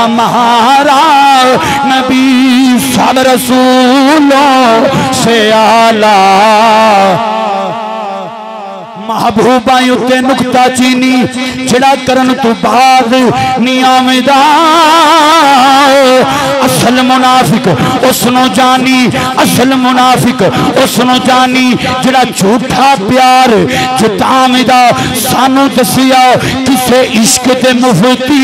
हमारा नबी सब रसूलों से आला। महबूबा उत्ते नुकता चीनी जिहड़ा करन तो बाद नहीं आवेंदा। असल मुनाफिक उसनों जानी, असल मुनाफिक उसनों जानी जिहड़ा झूठा प्यार जतावेंदा। सानू दसिया किसे इश्क दे मुफ्ती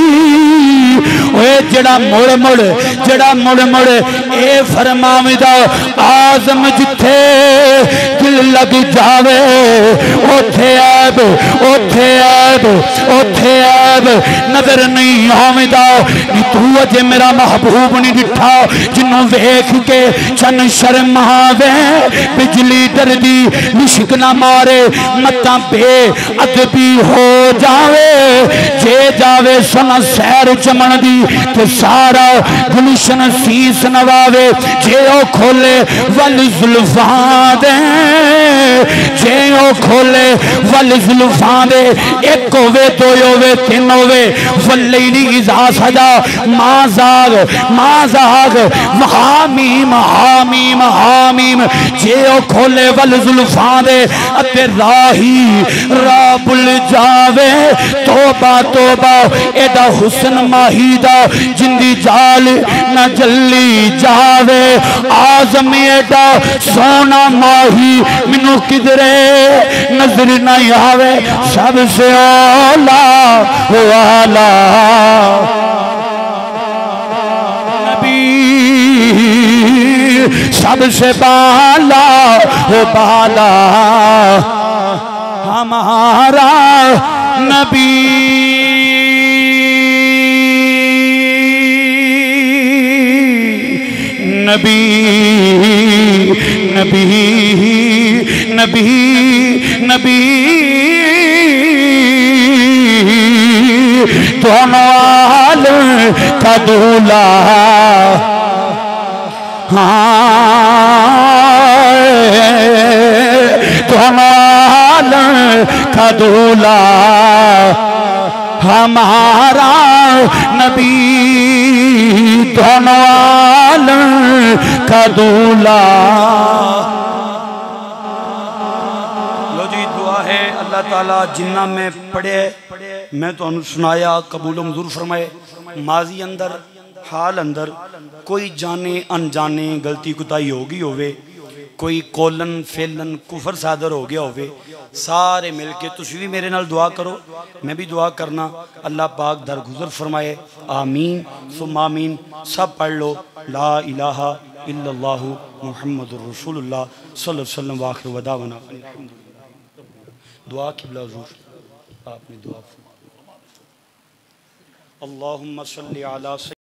ओए जड़ा मुड़ मुड़ ए फरमावेंदा आज़म जिथे दिल लग जावे ओथे ऐब ओथे ऐब ओथे ऐब नजर नहीं आवेंदा। तू अजे मेरा महबूब नहीं दिठा जिन्हों वेख के चन शर्मावे बिजली डरदी मुश्क ना मारे मत्ता बे अदबी हो जावे। जे जावे सुन सैर चमन दी ते सारा गुलशन शीस नवावे। जे ओ खोले वल जुल्फां दे जे ओ खोले वल जुल्फां दे एक होवे दो होवे तीन होवे वल्लैली इज़ा सजा माज़ाग हामीम हामीम हामीम। जे ओ खोले वल जुल्फां दे अते राही राह भुल जावे। तोबा तोबा एदा हुस्न माही दा जिंदी जाल न जल्ली जावे। आज़म एदा सोना माही मैनू किधरे नजर नहीं आवे। सबसे औला वाला नबी सबसे बाला हो बाला हमारा नबी। नबी नबी नबी नबी दोनों आलम का दूल्हा। दोनों आलम का दूल्हा हमारा नबी। दोनों आलम का दूल्हा। लो जी दुआ है अल्लाह ताला जिन्ना में पढ़े मैं तो सुनाया कबूल मंजूर फरमाए। माजी अंदर हाल अंदर कोई जाने अनजाने गलती कुताई होगी होवे, कोई कोलन फेलन कुफर सादर हो गया होवे, सारे मिल के तुसी भी मेरे नाल दुआ करो, मैं भी दुआ करना। अल्लाह पाक दरगुजर फरमाए। आमीन सुम्मा आमीन। सब पढ़ लो ला इलाहा इल्लल्लाहु मुहम्मदुर रसूलुल्लाह सल्लल्लाहु अलैहि वसल्लम। वाखिर वदावना दुआ किबला हुजूर आपने दुआ। अल्लाहुम्मा सल्ली अला